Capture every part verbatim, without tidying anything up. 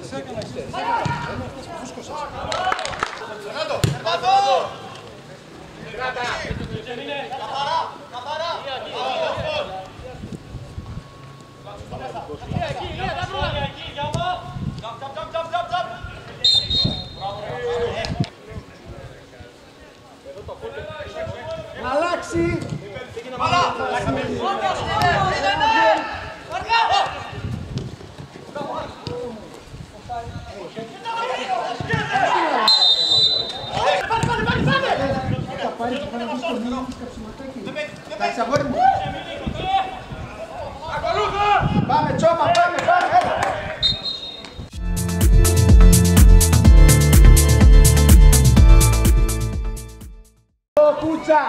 Αλλάξει! Πάμε Τσόμα, πάμε, πάμε, έλα! Κούτσα!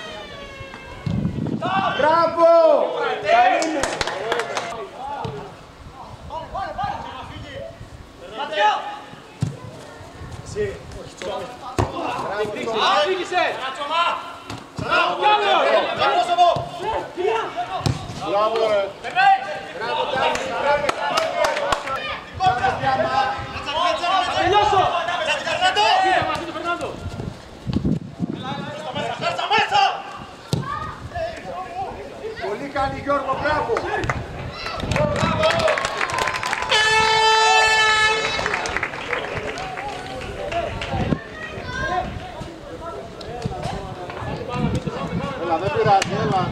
Μπράβο! Θα είναι! Εσύ, όχι Τσόμα. Άφηγησε! Μπράβο ρε! Μπράβο Τάκη, μπράβο Τελειώσω! Πολύ κάνει Γιώργο, μπράβο! Έλα, δεν πειράζει, έλα!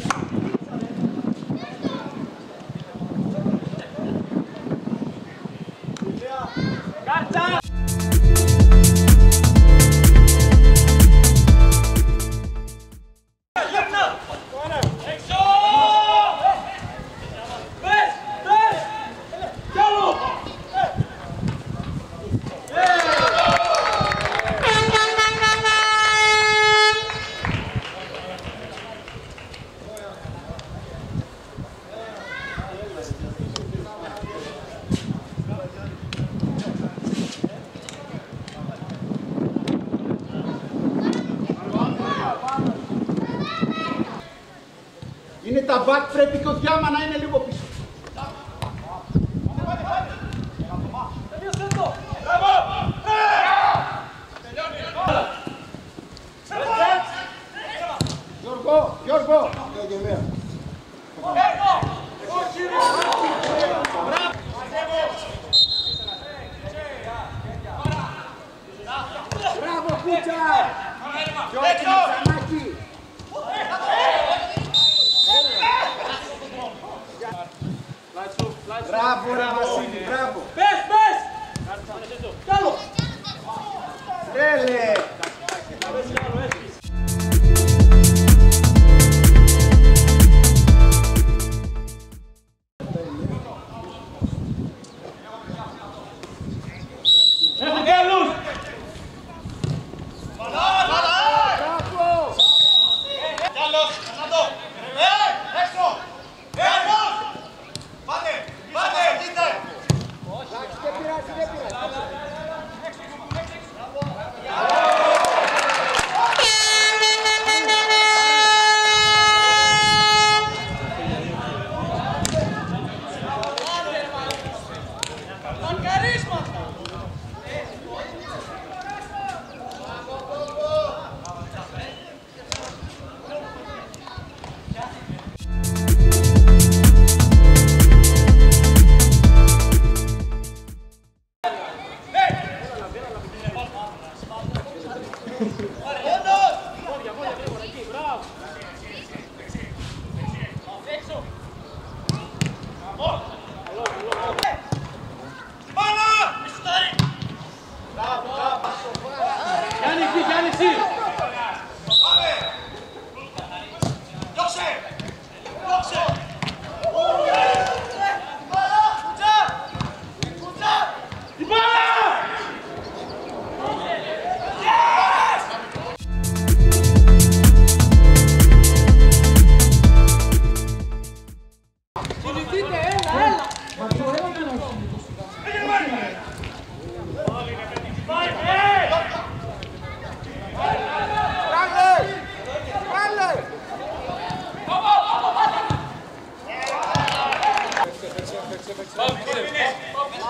Κάρτσα! Είναι τα μπακ, πρέπει και ο Διάμα να είναι λίγο πίσω. Γιώργο, Γιώργο! Μπράβο Κούτσα! Γιώργο Ξανάκη! Μπράβο ρε Βασίλη, μπράβο! Πες, πες! Καλό! Τρέλε! Ευαγγέλους!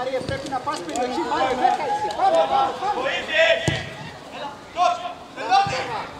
Μάριε, πρέπει να πας περιοχή. Μάριε, δέκα είσαι. Πάμε, πάμε, πάμε. Βοήθεια! Έλα, δώσ' τελειώνει!